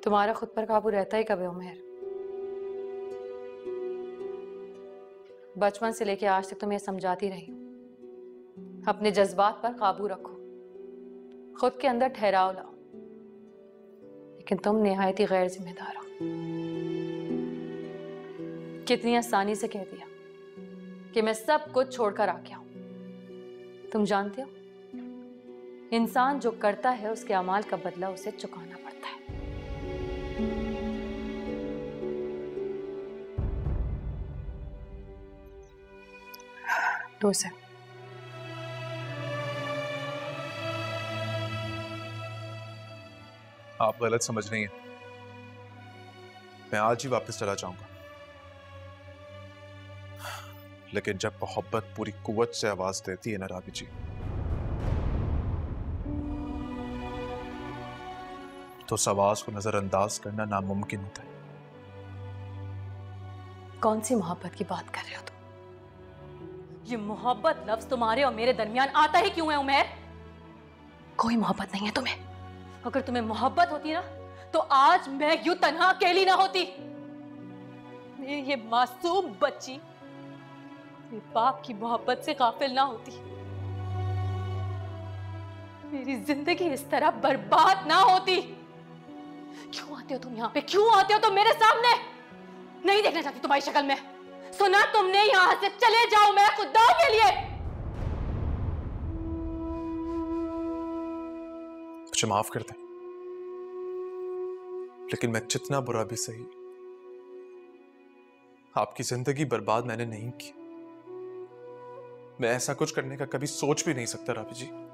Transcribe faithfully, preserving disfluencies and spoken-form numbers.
तुम्हारा खुद पर काबू रहता ही कब है उमेर? बचपन से लेके आज तक तुम्हें समझाती रही हूं, अपने जज्बात पर काबू रखो, खुद के अंदर ठहराव लाओ, लेकिन तुम निहायत ही गैर जिम्मेदार हो। कितनी आसानी से कह दिया कि मैं सब कुछ छोड़कर आ गया हूं। तुम जानते हो, इंसान जो करता है उसके अमाल का बदला उसे चुकाना पड़ता है। लो सर। आप गलत समझ रही हैं। मैं आज ही वापस चला जाऊंगा, लेकिन जब मोहब्बत पूरी कुव्वत से आवाज देती है ना राबी जी, तो उस आवाज को नजरअंदाज करना नामुमकिन होता है। कौन सी मोहब्बत की बात कर रहे हो तुम? ये मोहब्बत लफ्ज तुम्हारे और मेरे दरमियान आता ही क्यों है उमैर? कोई मोहब्बत नहीं है तुम्हें। अगर तुम्हें मोहब्बत होती ना तो आज मैं यूं तन्हा अकेली ना होती। मेरी ये मासूम बच्ची मेरे बाप की मोहब्बत से गाफिल ना होती, मेरी जिंदगी इस तरह बर्बाद ना होती। क्यों आते हो तुम यहाँ पे? क्यों आते हो तुम मेरे सामने? नहीं देखना चाहती तुम्हारी शक्ल में। सुना तुमने? यहां से चले जाओ मैं खुदा के लिए। मुझे माफ कर दें, लेकिन मैं जितना बुरा भी सही, आपकी जिंदगी बर्बाद मैंने नहीं की। मैं ऐसा कुछ करने का कभी सोच भी नहीं सकता राबी जी।